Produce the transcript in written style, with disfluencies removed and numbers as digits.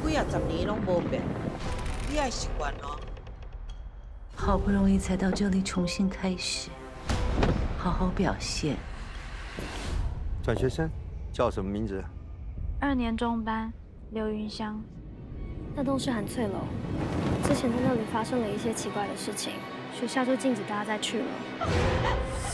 几啊十年拢无变，你爱习惯哦。 好不容易才到这里重新开始，好好表现。 转学生叫什么名字 2年中班，刘云香。 那栋是韩翠楼，之前在那里发生了一些奇怪的事情，学校就禁止大家再去了。